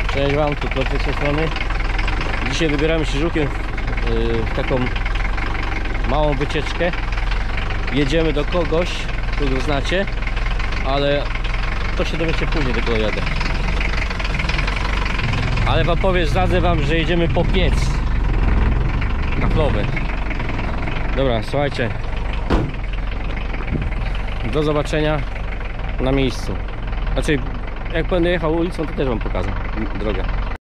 Cześć wam, tu Piotrek z tej strony. Dzisiaj wybieramy się żukiem w taką małą wycieczkę. Jedziemy do kogoś, kogo znacie, ale to się dowiecie później, do kogo jadę. Ale wam powiem, zdradzę wam, że jedziemy po piec kaflowy. Dobra, słuchajcie, do zobaczenia na miejscu. Znaczy, jak będę jechał ulicą, to też wam pokażę drogę.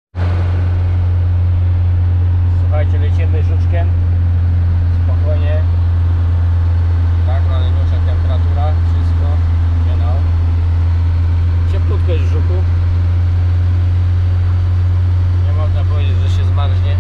Słuchajcie, lecimy żuczkiem. Spokojnie. Tak, ale niższa temperatura, wszystko. Genau. Cieplutko jest w żuku. Nie można powiedzieć, że się zmarznie.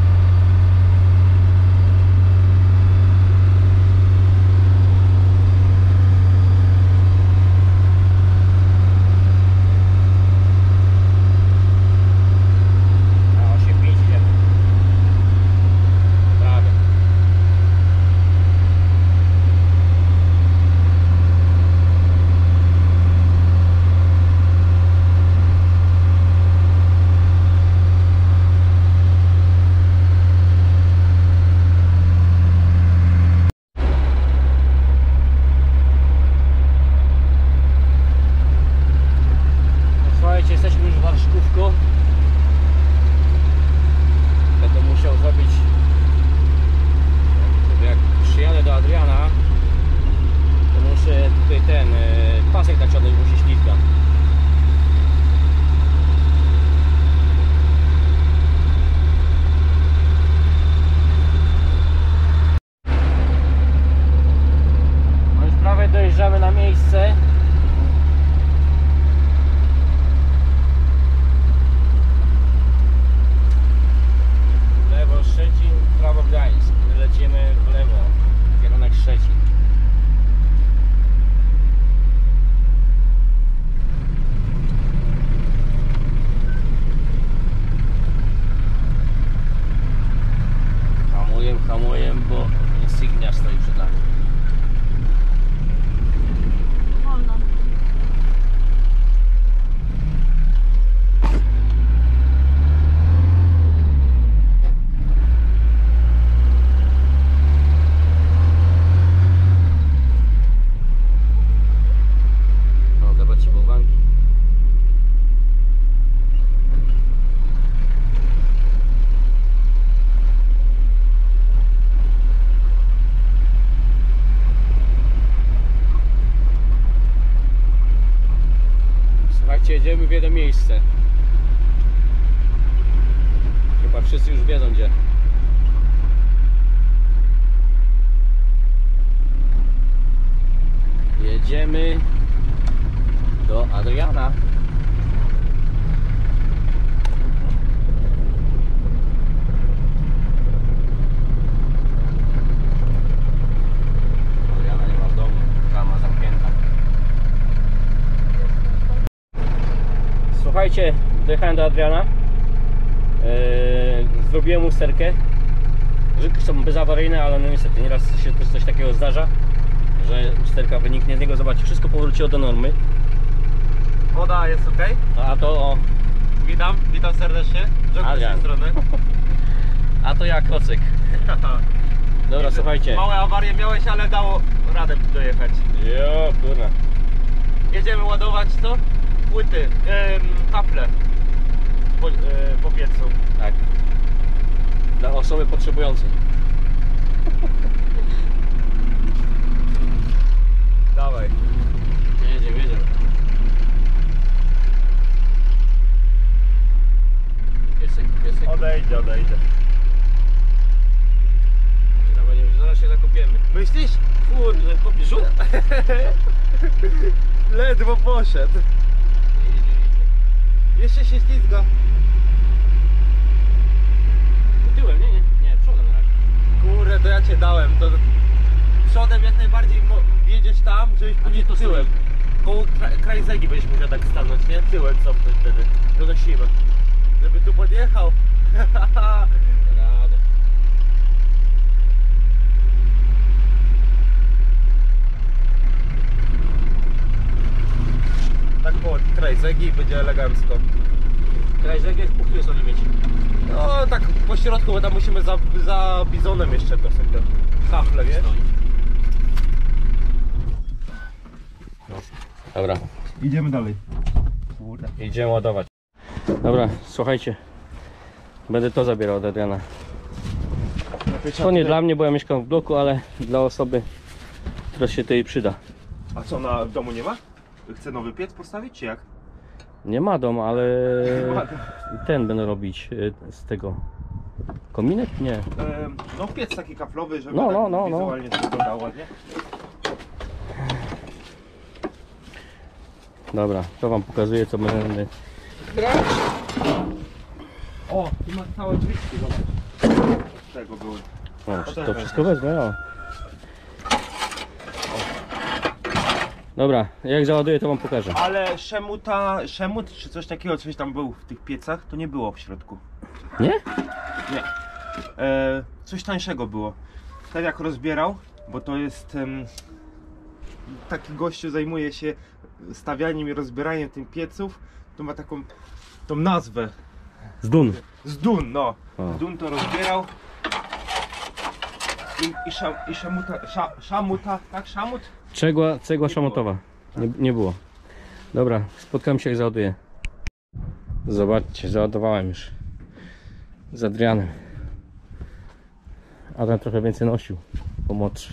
Jesteśmy już w Warszkówku. Będę musiał zrobić, jak przyjadę do Adriana, to muszę tutaj ten pasek naciągnąć, bo się ślizga. No już prawie dojeżdżamy na miejsce. Szczecin, prawo Gdańsk. Lecimy w lewo, kierunek Szczecin. Hamuję, bo Insignia stoi przed nami. Wolno. Jedziemy w jedno miejsce. Chyba wszyscy już wiedzą gdzie. Jedziemy do Adriana. Adriana nie ma w domu, brama zamknięta. Słuchajcie, dojechałem do Adriana, zrobiłem usterkę. Żyki są bezawaryjne, ale no niestety nieraz się coś takiego zdarza, że usterka wyniknie z niego. Zobaczcie, wszystko powróciło do normy. Woda jest ok? A to o... Witam serdecznie. Adrian. Z tej strony. A to ja, Kocyk. Dobra, słuchajcie. Małe awarie miałeś, ale dało radę dojechać. Jo, kurwa. Jedziemy ładować co? Płyty, kafle po piecu. Tak. Dla osoby potrzebującej. Dawaj. Jedziemy. Piesek. Odejdzie. Zaraz się zakopiemy. Myślisz? Kurde, kopisz rzut. Ledwo poszedł. Idzie. Jeszcze się ślizga. Tyłem, nie, przodem na razie. Kurde, to ja cię dałem. To przodem jak najbardziej jedziesz tam, żebyś później to tyłem. Koło kraj zegi będziesz musiał tak stanąć, nie? Tyłem cofnąć wtedy. Donosimy. Żeby tu podjechał. Radę. Tak po kraj zegi i będzie elegancko. Krajzegier po której stronie mieć? No tak po środku, bo tam musimy za bizonem jeszcze to są te kafle, nie? Dobra, Idziemy dalej. Kurde. idziemy ładować. Dobra, słuchajcie. Będę to zabierał od Adriana. To nie dla mnie, bo ja mieszkam w bloku, ale dla osoby, która się tej przyda. A co, w domu nie ma? Chce nowy piec postawić, czy jak? Nie ma domu, ale ten będę robić z tego. Kominek? Nie. No piec taki kaflowy, żeby No, tak no, no, no. wizualnie to wyglądało ładnie. Dobra, to wam pokazuję, co będę. O, tu ma całe drzwiczki, zobacz. Tego były. O, to wszystko wezmę, o. Dobra, jak załaduję, to wam pokażę. Ale szemut czy coś takiego, coś tam był w tych piecach, to nie było w środku. Nie? Nie. Coś tańszego było. Tak jak rozbierał, bo to jest taki gościu zajmuje się stawianiem i rozbieraniem tych pieców, to ma taką tą nazwę. Zdun. Zdun, no. O. Zdun to rozbierał. I szamuta, tak? Szamut? Cegła szamotowa. Nie było. Dobra, spotkamy się jak załaduję. Zobaczcie, załadowałem już. Z Adrianem. Adrian trochę więcej nosił. Pomłodszy.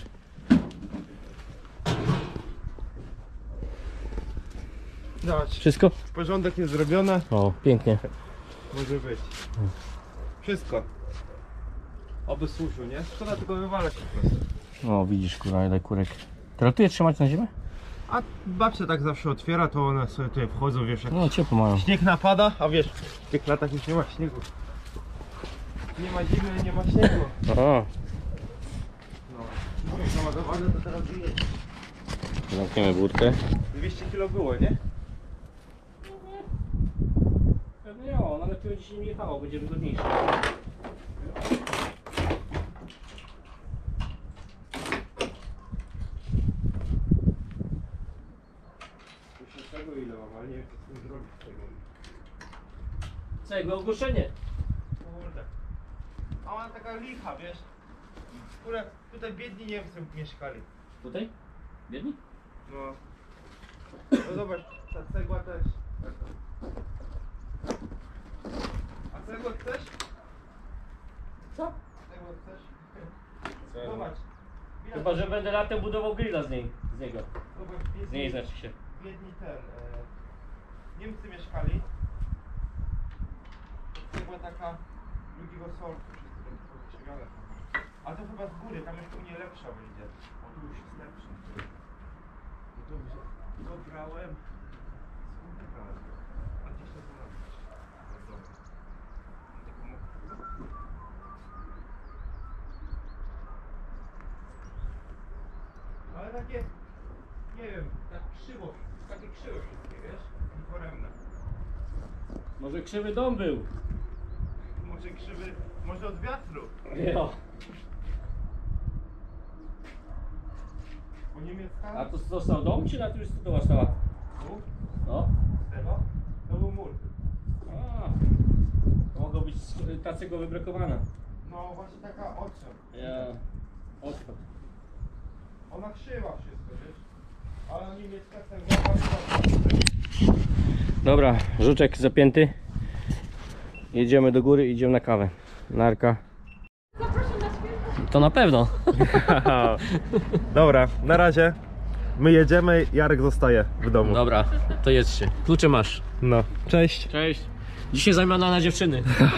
Zobacz, Wszystko? porządek jest zrobiony. O, pięknie. Może być. Wszystko. Oby służył, nie? Szkoda tylko wywalać po prostu. O, widzisz, kurwa, ile kurek. Teraz tu je trzymać na ziemię? A babcia tak zawsze otwiera, to one sobie tutaj wchodzą, wiesz, jak No, ciepło mają. śnieg napada, a wiesz, w tych latach już nie ma śniegu. Nie ma zimy, nie ma śniegu. O, No, załadowane to teraz wyjedzie. zamkniemy burtę. 200 kg było, nie? Pewnie ja, ale lepiej dzisiaj nie jechało, będzie wygodniejsze. Już tego ile mam, ale nie wiem co z tym zrobić z tego. Cegła, ogłoszenie. Kurde. A ona taka licha, wiesz? Kurde, tutaj biedni Niemcy mieszkali. Tutaj? Biedni? No. No zobacz, ta cegła też. A cegła chcesz? Co? Cegła chcesz? Zobacz. Widać, Chyba, że będę latem budował grilla z niego. zobacz, Z niej znaczy się. biedni Niemcy mieszkali. Cegła taka drugiego sortu, wszystko to wykrzywione. A to chyba z góry, tam jeszcze u mnie lepsza wyjdzie. O, tu już jest lepsza. No to brałem. Skąd to brałem? A gdzieś to znalazłeś? No dobra. Taką ale takie, nie wiem, tak krzywo, takie krzywe wszystkie, wiesz? Foremne. Może krzywy dom był. Może krzywy, może od wiatru. Jo. Bo niemiecka, A to został dom, czy na tym już stodoła stała? tu, No. z tego, to był mur. A, to mogło być ta cegła wybrekowana. No właśnie taka odsłon. Ja. Odpad. Ona krzywa wszystko, wiesz? Ale niemiecka cegła bardzo. Dobra, żuczek zapięty. Jedziemy do góry, idziemy na kawę. Narka. To na pewno. Dobra, na razie. My jedziemy, Jarek zostaje w domu. Dobra, to jedźcie. Klucze masz. No, cześć. Cześć. Dzisiaj zamiana na dziewczyny.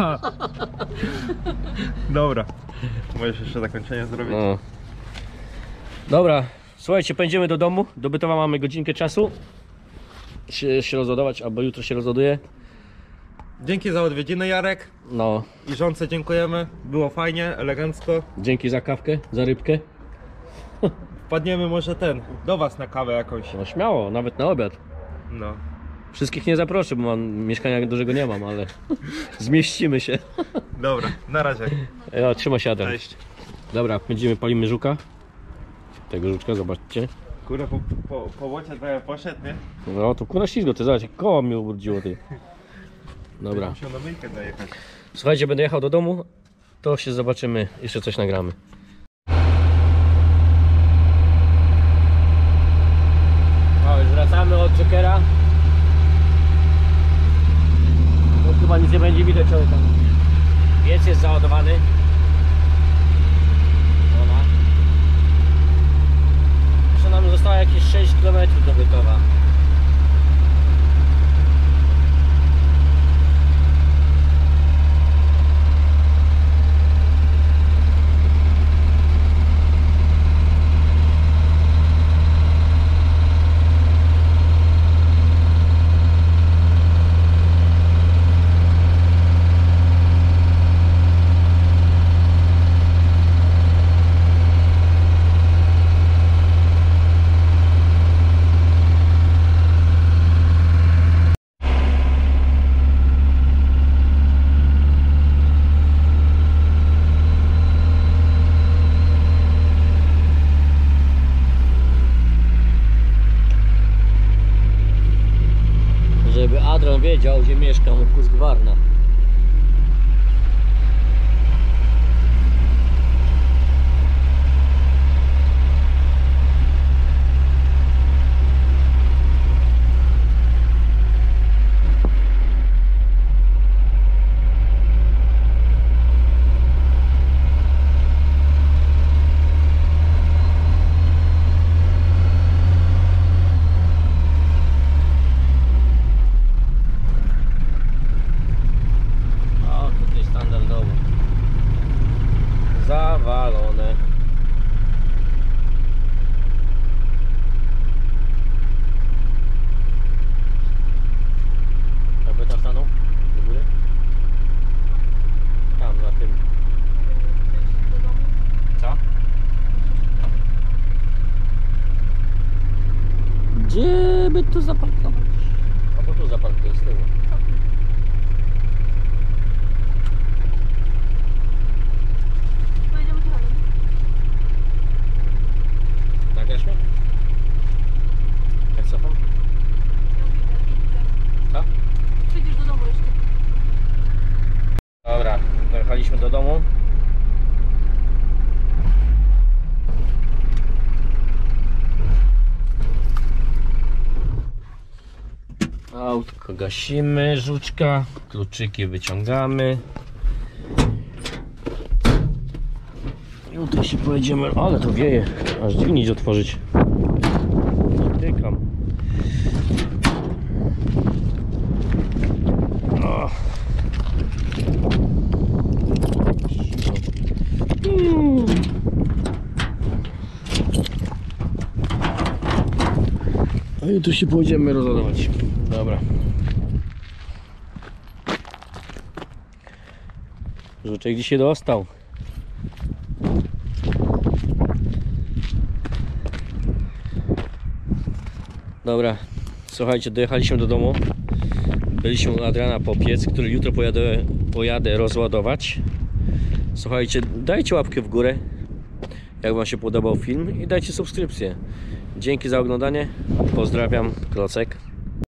Dobra. Możesz jeszcze zakończenie zrobić? No. Dobra, słuchajcie, pędzimy do domu. Do Bytowa mamy godzinkę czasu. Się rozładować, albo jutro się rozładuje. Dzięki za odwiedziny, Jarek. No, I żonce dziękujemy. Było fajnie, elegancko. dzięki za kawkę, za rybkę. Wpadniemy może do was na kawę jakąś. No śmiało, nawet na obiad. No. Wszystkich nie zaproszę, bo mieszkania dużego nie mam, ale zmieścimy się. Dobra, na razie. Ja, trzyma się Adam. Cześć. Dobra, będziemy palimy żuka. Tego żuczka, zobaczcie. Kurwa, po łocie trochę poszedł, nie? No to kurwa ślizgo, ty zobacz, jak koło mi ubrudziło ty. Dobra. Musiał na myjkę dojechać. Słuchajcie, będę jechał do domu, to się zobaczymy, jeszcze coś nagramy. No, już wracamy od Jokera. No, chyba nic nie będzie widać, ale tam piec jest załadowany. Ona. Jeszcze nam zostało jakieś 6 km do Bytowa. Żeby Adrian wiedział, gdzie mieszka, mu Husqvarna. Zawalone. Jakby tam stanął? Do góry? Tam na tym. Co? Gdzie by tu zaparkować? Albo tu zaparkuję z tyłu. Nagrasz mnie? Jak cofam? Co? Przyjdziesz do domu jeszcze. Dobra, dojechaliśmy do domu. Autko gasimy, żuczka, kluczyki wyciągamy. I tutaj się pojedziemy, ale to wieje, aż dziwnie idzie otworzyć. Dotykam. O. No i tu się pojedziemy rozładować. Dobra. Żuczek dzisiaj dostał. Dobra, słuchajcie, dojechaliśmy do domu. Byliśmy u Adriana po piec, który jutro pojadę rozładować. Słuchajcie, dajcie łapkę w górę, jak wam się podobał film, i dajcie subskrypcję. Dzięki za oglądanie. Pozdrawiam, Klocek.